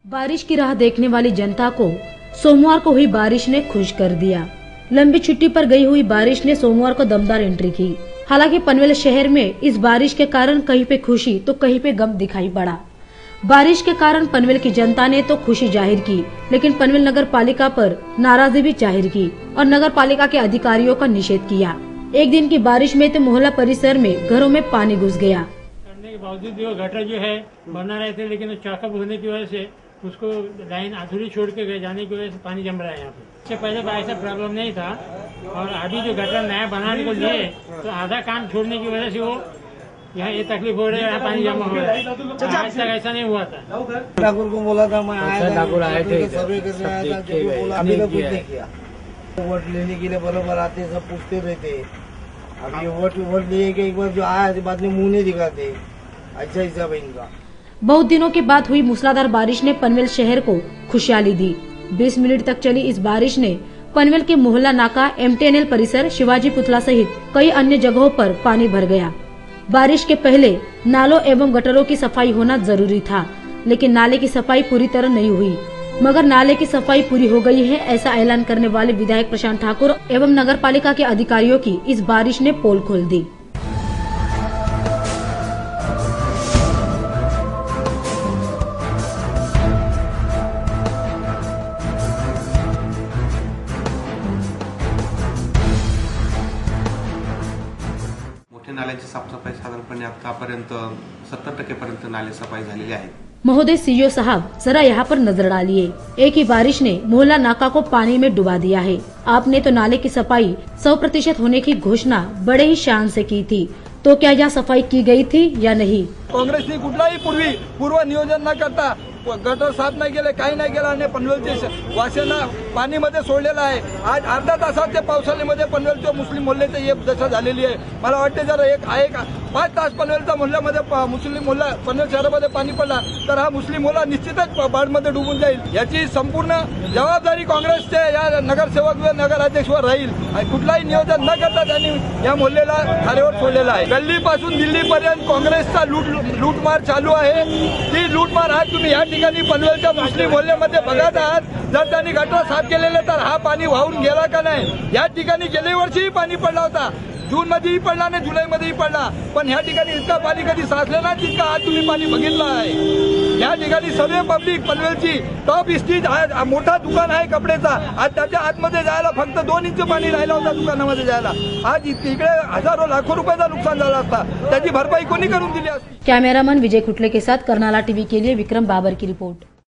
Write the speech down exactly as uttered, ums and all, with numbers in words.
बारिश की राह देखने वाली जनता को सोमवार को हुई बारिश ने खुश कर दिया। लंबी छुट्टी पर गई हुई बारिश ने सोमवार को दमदार एंट्री की। हालांकि पनवेल शहर में इस बारिश के कारण कहीं पे खुशी तो कहीं पे गम दिखाई पड़ा। बारिश के कारण पनवेल की जनता ने तो खुशी जाहिर की, लेकिन पनवेल नगर पालिका पर नाराजगी भी जाहिर की और नगर पालिका के अधिकारियों का निषेध किया। एक दिन की बारिश में तो मोहल्ला परिसर में घरों में पानी घुस गया। करने के बावजूद भी वो गटर जो है बना रहे थे, लेकिन चौकअप होने की वजह से उसको लाइन अधूरी छोड़ के गए जाने की वजह से पानी जम रहा है यहाँ पे। इससे पहले ऐसा प्रॉब्लम नहीं था और अभी जो गटर नया बनाने को लिए तो आधा काम छोड़ने की वजह से वो यहाँ ये तकलीफ हो रही है, यहाँ पानी जमा हो रहा है। आज तक ऐसा नहीं हुआ था। ठाकुर को बोला था, मैं आया ठाकुर आए थे, सर्वे करने आया था, जो भी बोला अभी कुछ नहीं किया। वोट लेने के लिए बराबर आते, सब पूछते रहते। अब ये वोट वोट लिए के एक बार जो आया बाद में मुँह नहीं दिखाते, अच्छा हिसाब है इनका। बहुत दिनों के बाद हुई मूसलाधार बारिश ने पनवेल शहर को खुशहाली दी। बीस मिनट तक चली इस बारिश ने पनवेल के मोहल्ला नाका, एमटीएनएल परिसर, शिवाजी पुतला सहित कई अन्य जगहों पर पानी भर गया। बारिश के पहले नालों एवं गटरों की सफाई होना जरूरी था, लेकिन नाले की सफाई पूरी तरह नहीं हुई। मगर नाले की सफाई पूरी हो गई है, ऐसा ऐलान करने वाले विधायक प्रशांत ठाकुर एवं नगर पालिका के अधिकारियों की इस बारिश ने पोल खोल दी। मोठ्या नाल्यांची साफसफाई साधारणपणे आतापर्यंत सत्तर टक्के पर्यंत नाले सफाई झालेली आहे। महोदय सीईओ साहब, जरा यहाँ पर नजर डालिए। एक ही बारिश ने मोहल्ला नाका को पानी में डुबा दिया है। आपने तो नाले की सफाई सौ प्रतिशत होने की घोषणा बड़े ही शान से की थी, तो क्या यहाँ सफाई की गई थी या नहीं? काँग्रेसने कुठलाही पूर्वी पूर्व नियोजन न करता गटर साफ नाही केले, काही नाही केलं आणि पनवेलचे वासियांना पाणीमध्ये सोडलेलं आहे। आज अर्धा तासाच्या पावसाळ्यामध्ये पनवेलच्या मुस्लिम मोहल्ल्याची हे दशा झालेली आहे। मला वाटते जर एक एक पाच तास पनवेलच्या मोहल्ल्यामध्ये मुस्लिम मोहल्ला पनवेल शहरामध्ये पाणी पडला तर हा मुस्लिम मोहल्ला निश्चितच बाढमध्ये डुबून जाईल। याची संपूर्ण जबाबदारी काँग्रेसचे या नगरसेवक व नगराध्यक्षवर राहील। कुठलाही नियोजन न करता त्यांनी या मोहल्ल्याला खारेवर सोडलेला आहे। गल्लीपासून दिल्लीपर्यंत काँग्रेसचा लूट लूटमार चालू आहे। ती लूटमार आज तुम्ही या ठिकाणी पनवेलच्या मुस्लिम मोहल्ल्यामध्ये बघत आहात। जर त्यांनी गटर साफ केलेले तर हा पाणी वाहून गेला का नाही? या ठिकाणी गेल्या वर्षीही पाणी पडला होता, जून मध्येही पडला आणि जुलैमध्येही पडला, पण या ठिकाणी इतका पाणी कधी साचलं नाही जितका आज तुम्ही पाणी बघितलं आहे। या ठिकाणी सर्व पब्लिक पनवेलची टॉप इस्टीज मोठा दुकान आहे कपड्याचा, आज त्याच्या आतमध्ये जायला फक्त दोन इंच पाणी राहिलं होतं दुकानामध्ये जायला। आज इकडे हजारो लाखो रुपयाचा नुकसान झाला असता, त्याची भरपाई कोणी करून दिली असती? कैमरामैन विजय खुटले के साथ कर्नाला टीवी के लिए विक्रम बाबर की रिपोर्ट।